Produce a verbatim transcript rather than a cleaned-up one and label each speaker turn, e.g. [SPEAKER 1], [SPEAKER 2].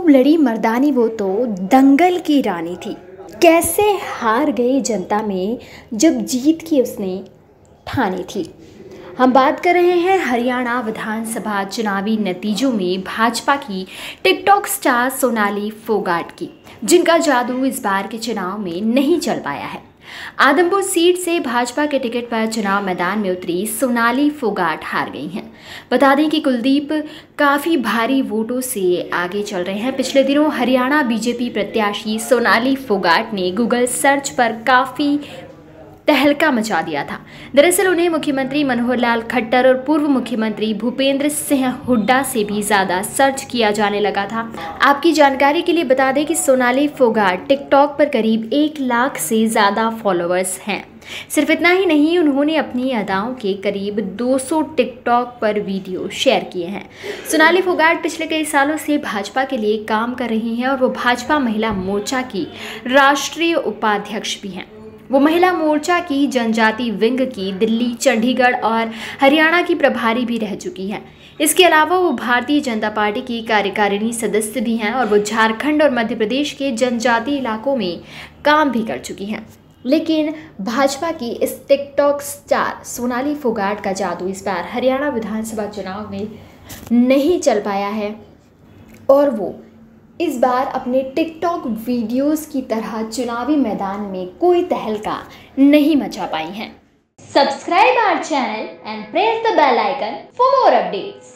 [SPEAKER 1] खूब लड़ी मर्दानी, वो तो दंगल की रानी थी। कैसे हार गई जनता में जब जीत की उसने ठानी थी। हम बात कर रहे हैं हरियाणा विधानसभा चुनावी नतीजों में भाजपा की टिकटॉक स्टार सोनाली फोगाट की, जिनका जादू इस बार के चुनाव में नहीं चल पाया है। आदमपुर सीट से भाजपा के टिकट पर चुनाव मैदान में उतरी सोनाली फोगाट हार गई हैं। बता दें कि कुलदीप काफ़ी भारी वोटों से आगे चल रहे हैं। पिछले दिनों हरियाणा बीजेपी प्रत्याशी सोनाली फोगाट ने गूगल सर्च पर काफ़ी तहलका मचा दिया था। दरअसल उन्हें मुख्यमंत्री मनोहर लाल खट्टर और पूर्व मुख्यमंत्री भूपेंद्र सिंह हुड्डा से भी ज़्यादा सर्च किया जाने लगा था। आपकी जानकारी के लिए बता दें कि सोनाली फोगाट टिकटॉक पर करीब एक लाख से ज़्यादा फॉलोअर्स हैं। सिर्फ इतना ही नहीं, उन्होंने अपनी अदाओं के करीब दो सौ टिकटॉक पर वीडियो शेयर किए हैं। सोनाली फोगाट पिछले कई सालों से भाजपा के लिए काम कर रही हैं और वो भाजपा महिला मोर्चा की राष्ट्रीय उपाध्यक्ष भी हैं। वो महिला मोर्चा की जनजाति विंग की दिल्ली, चंडीगढ़ और हरियाणा की प्रभारी भी रह चुकी हैं। इसके अलावा वो भारतीय जनता पार्टी की कार्यकारिणी सदस्य भी हैं और वो झारखंड और मध्य प्रदेश के जनजातीय इलाकों में काम भी कर चुकी हैं। लेकिन भाजपा की इस टिकटॉक स्टार सोनाली फोगाट का जादू इस बार हरियाणा विधानसभा चुनाव में नहीं चल पाया है और वो इस बार अपने टिकटॉक वीडियोस की तरह चुनावी मैदान में कोई तहलका नहीं मचा पाई हैं।
[SPEAKER 2] Subscribe our channel and press the bell icon for more updates.